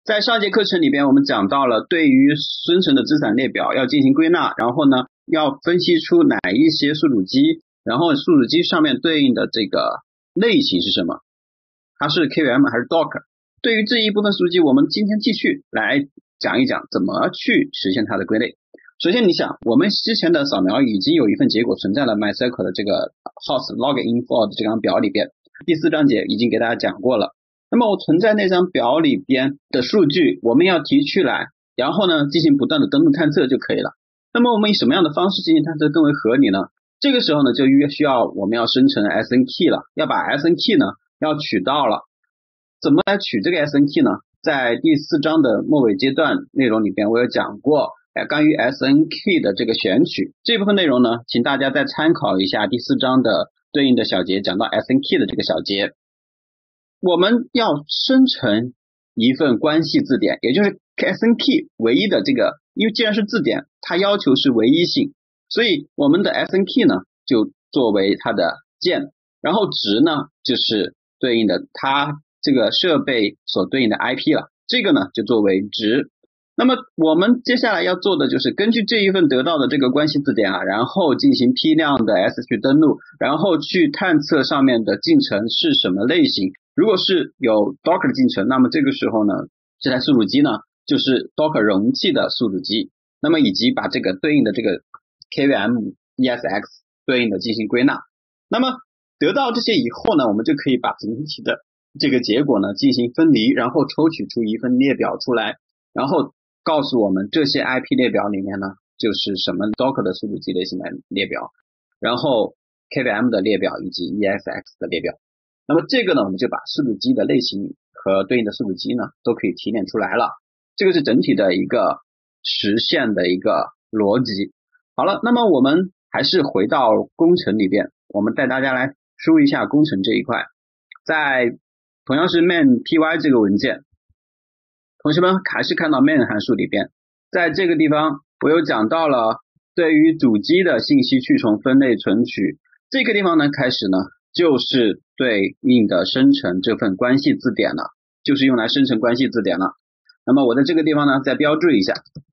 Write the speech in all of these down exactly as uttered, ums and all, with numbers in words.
在上节课程里边，我们讲到了对于生成的资产列表要进行归纳，然后呢，要分析出哪一些宿主机，然后宿主机上面对应的这个类型是什么，它是 K V M 还是 Docker。对于这一部分宿主机，我们今天继续来讲一讲怎么去实现它的归类。首先你想，我们之前的扫描已经有一份结果存在了 MySQL 的这个 host login.info 的这张表里边，第四章节已经给大家讲过了。那么我存在那张表里边的数据，我们要提取来，然后呢进行不断的登录探测就可以了。那么我们以什么样的方式进行探测更为合理呢？这个时候呢就需要我们要生成 S N key 了，要把 S N key 呢要取到了。怎么来取这个 S N key 呢？在第四章的末尾阶段内容里边我有讲过关于 S N key 的这个选取，这部分内容呢请大家再参考一下第四章的对应的小节，讲到 S N key 的这个小节。我们要生成一份关系字典，也就是 S N key 唯一的这个，因为既然是字典，它要求是唯一性，所以我们的 S N key 呢就作为它的键，然后值呢就是对应的它这个设备所对应的 I P 了，这个呢就作为值。那么我们接下来要做的就是根据这一份得到的这个关系字典啊，然后进行批量的 S 去登录，然后去探测上面的进程是什么类型。如果是有 Docker 的进程，那么这个时候呢，这台宿主机呢就是 Docker 容器的宿主机，那么以及把这个对应的这个 K V M、E S X 对应的进行归纳。那么得到这些以后呢，我们就可以把整体的这个结果呢进行分离，然后抽取出一份列表出来，然后告诉我们这些 I P 列表里面呢就是什么 Docker 的宿主机类型的列表，然后 K V M 的列表以及 E S X 的列表。那么这个呢我们就把宿主机的类型和对应的宿主机呢都可以提炼出来了，这个是整体的一个实现的一个逻辑。好了，那么我们还是回到工程里边，我们带大家来梳一下工程这一块。在同样是 main.py 这个文件，同学们还是看到 main 函数里边，在这个地方我有讲到了对于主机的信息去重分类存取，这个地方呢开始呢就是对应的生成这份关系字典了，就是用来生成关系字典了。那么我在这个地方呢再标注一下，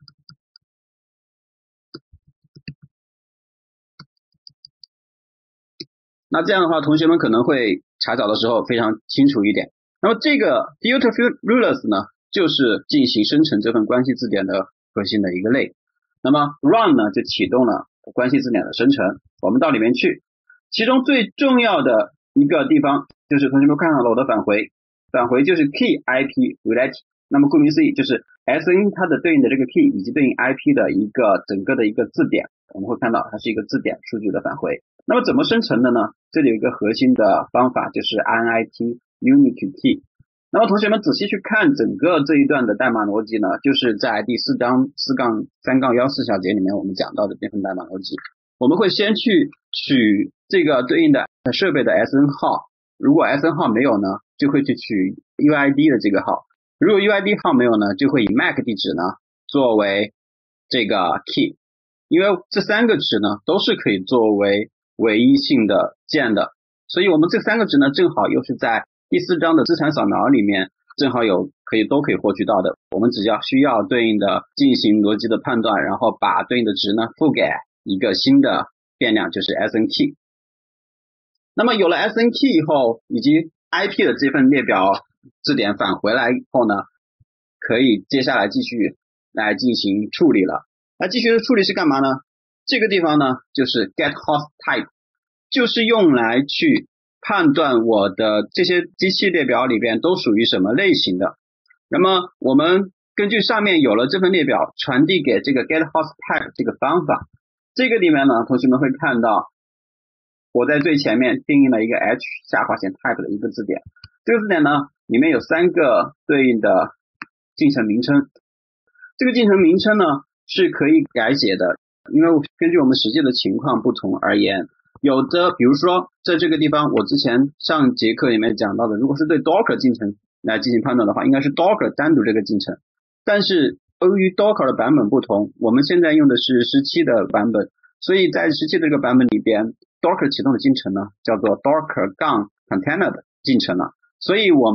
那这样的话同学们可能会查找的时候非常清楚一点。那么这个 filter rulers 呢就是进行生成这份关系字典的核心的一个类。那么 run 呢就启动了关系字典的生成。我们到里面去，其中最重要的一个地方就是同学们看到了我的返回，返回就是 key I P related。 那么顾名思义就是 S N 它的对应的这个 key 以及对应 I P 的一个整个的一个字典，我们会看到它是一个字典数据的返回。那么怎么生成的呢？这里有一个核心的方法就是 I N I T unique key。那么同学们仔细去看整个这一段的代码逻辑呢，就是在第四章四杠三杠幺四小节里面我们讲到的这份代码逻辑。我们会先去取这个对应的设备的 S N 号，如果 S N 号没有呢，就会去取 U I D 的这个号，如果 U I D 号没有呢，就会以 M A C 地址呢作为这个 key， 因为这三个值呢都是可以作为唯一性的键的，所以我们这三个值呢正好又是在第四章的资产扫描里面正好有可以都可以获取到的，我们只要需要对应的进行逻辑的判断，然后把对应的值呢赋给一个新的变量，就是 S N key。 那么有了 S N key 以后，以及 I P 的这份列表字典返回来以后呢，可以接下来继续来进行处理了。那继续的处理是干嘛呢？这个地方呢就是 get host type， 就是用来去判断我的这些机器列表里边都属于什么类型的。那么我们根据上面有了这份列表传递给这个 get host type 这个方法，这个里面呢同学们会看到我在最前面定义了一个 h 下划线 type 的一个字典，这个字典呢里面有三个对应的进程名称，这个进程名称呢是可以改写的，因为根据我们实际的情况不同而言，有的比如说在这个地方我之前上节课里面讲到的，如果是对 Docker 进程来进行判断的话，应该是 Docker 单独这个进程，但是由于 Docker 的版本不同，我们现在用的是十七的版本，所以在十七这个版本里边 Docker 启动的进程呢叫做 Docker 杠 container 的进程了，所以我们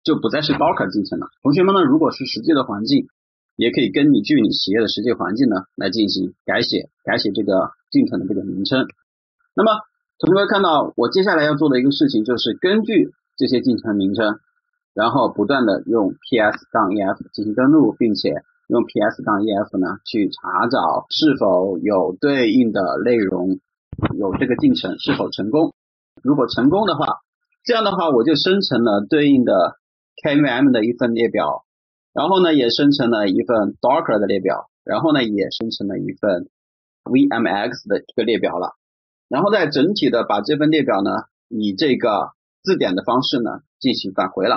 就不再是 Docker 进程了。同学们呢，如果是实际的环境，也可以根据你企业的实际环境呢来进行改写，改写这个进程的这个名称。那么同学们看到我接下来要做的一个事情，就是根据这些进程名称，然后不断的用 ps-ef 进行登录，并且用 ps-ef 呢去查找是否有对应的内容，有这个进程是否成功。如果成功的话，这样的话我就生成了对应的 K V M 的一份列表，然后呢也生成了一份 Docker 的列表，然后呢也生成了一份 V M X 的这个列表了。然后再整体的把这份列表呢以这个字典的方式呢进行返回了。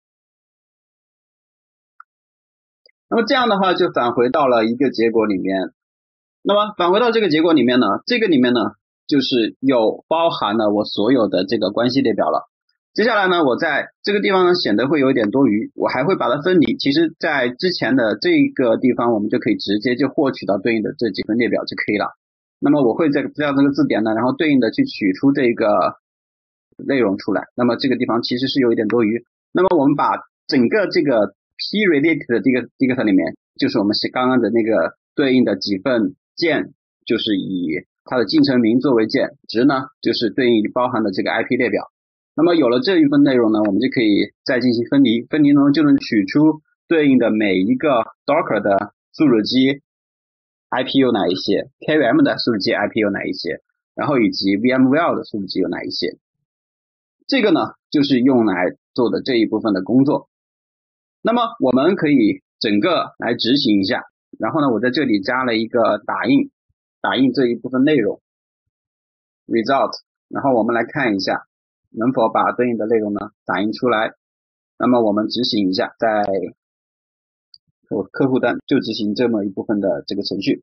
那么这样的话就返回到了一个结果里面。那么返回到这个结果里面呢，这个里面呢就是有包含了我所有的这个关系列表了。接下来呢，我在这个地方呢显得会有一点多余，我还会把它分离。其实在之前的这个地方我们就可以直接就获取到对应的这几份列表就可以了。那么我会在这样这个字典呢，然后对应的去取出这个内容出来。那么这个地方其实是有一点多余。那么我们把整个这个 p-relate 的这个 dicta 里面，就是我们刚刚的那个对应的几份件，就是以它的进程名作为件，值呢就是对应包含的这个 I P 列表。那么有了这一份内容呢，我们就可以再进行分离，分离呢就能取出对应的每一个 Docker 的宿主机 I P 有哪一些， K V M 的宿主机 I P 有哪一些，然后以及 VMware 的宿主机有哪一些。这个呢就是用来做的这一部分的工作。那么我们可以整个来执行一下，然后呢我在这里加了一个打印，打印这一部分内容 result， 然后我们来看一下能否把对应的内容呢打印出来。那么我们执行一下，在我客户端就执行这么一部分的这个程序。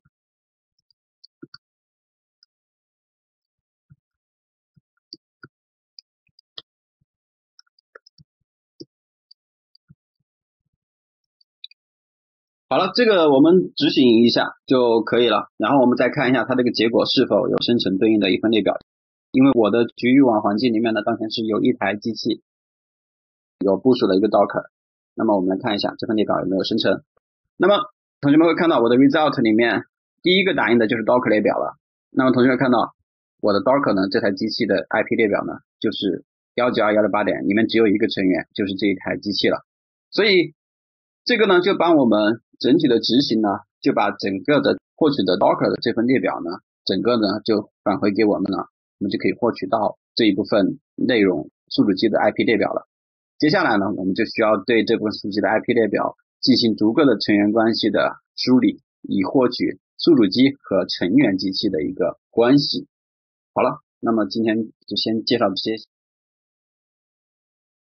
好了，这个我们执行一下就可以了。然后我们再看一下它这个结果是否有生成对应的一份列表。因为我的局域网环境里面呢，当前是有一台机器有部署的一个 Docker。那么我们来看一下这份列表有没有生成。那么同学们会看到我的 result 里面第一个打印的就是 Docker 列表了。那么同学们看到我的 Docker 呢，这台机器的 I P 列表呢就是 一九二一六八点，里面只有一个成员，就是这一台机器了。所以这个呢就帮我们整体的执行呢，就把整个的获取的 Docker 的这份列表呢，整个呢就返回给我们了，我们就可以获取到这一部分内容宿主机的 I P 列表了。接下来呢，我们就需要对这部分宿主机的 I P 列表进行逐个的成员关系的梳理，以获取宿主机和成员机器的一个关系。好了，那么今天就先介绍这些。